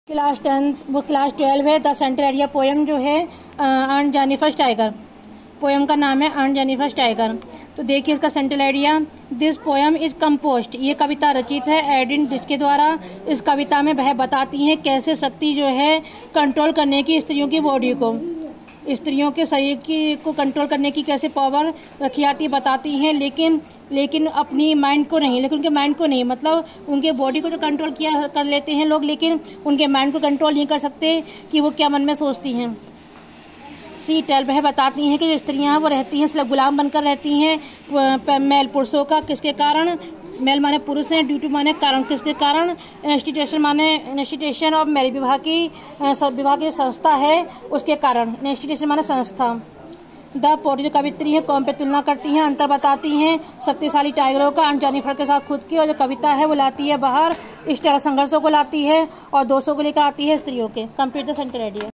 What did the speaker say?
Class 12 है। The central area poem जो है अर्न जेनिफर टाइगर, पोएम का नाम है अर्न जेनिफर टाइगर। तो देखिए इसका central area, this poem is composed, ये कविता रचित है एडिन जिसके द्वारा। इस कविता में वह बताती हैं कैसे शक्ति जो है कंट्रोल करने की स्त्रियों की बॉडी को, स्त्रियों के शरीर की को कंट्रोल करने की कैसे पावर रखी जाती बताती हैं, लेकिन अपनी माइंड को नहीं, लेकिन उनके माइंड को नहीं, मतलब उनके बॉडी को जो कंट्रोल किया कर लेते हैं लोग, लेकिन उनके माइंड को कंट्रोल नहीं कर सकते कि वो क्या मन में सोचती हैं। सी टेल, वह बताती हैं कि जो स्त्रियां वो रहती हैं सिर्फ गुलाम बनकर रहती हैं मेल पुरुषों का। किसके कारण? मेल माने पुरुष हैं, ड्यूटी माने कारण, किसके कारण? इंस्टीट्यूशन माने इंस्टीट्यूशन ऑफ मैरिज, विवाह की संस्था है उसके कारण। इंस्टीट्यूशन माने संस्था। द पोएट, जो कवित्री है कौन पे तुलना करती हैं, अंतर बताती हैं शक्तिशाली टाइगरों का अर्न जेनिफर के साथ खुद की। और जो कविता है वो लाती है बाहर इस तरह संघर्षों को लाती है और दोषों को लेकर आती है स्त्रियों के। Complete the central area.